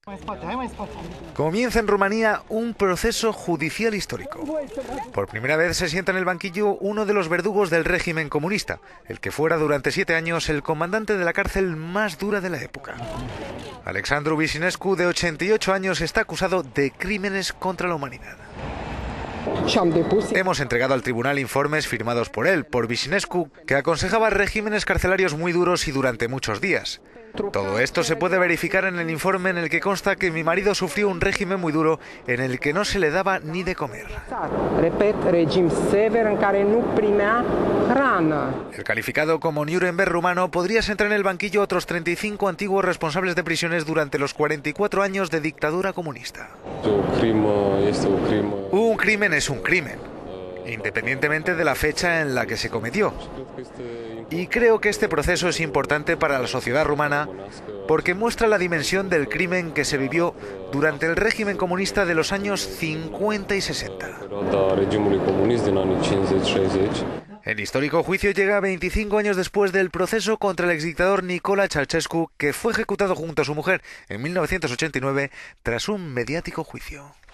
Comienza en Rumanía un proceso judicial histórico. Por primera vez se sienta en el banquillo uno de los verdugos del régimen comunista, el que fuera durante 7 años el comandante de la cárcel más dura de la época. Alexandru Vișinescu, de 88 años, está acusado de crímenes contra la humanidad. Hemos entregado al tribunal informes firmados por él, por Vișinescu, que aconsejaba regímenes carcelarios muy duros y durante muchos días. Todo esto se puede verificar en el informe en el que consta que mi marido sufrió un régimen muy duro en el que no se le daba ni de comer. El calificado como Nuremberg rumano podría sentar en el banquillo a otros 35 antiguos responsables de prisiones durante los 44 años de dictadura comunista. Un crimen es un crimen, independientemente de la fecha en la que se cometió. Y creo que este proceso es importante para la sociedad rumana porque muestra la dimensión del crimen que se vivió durante el régimen comunista de los años 50 y 60. El histórico juicio llega 25 años después del proceso contra el exdictador Nicolae Ceausescu, que fue ejecutado junto a su mujer en 1989 tras un mediático juicio.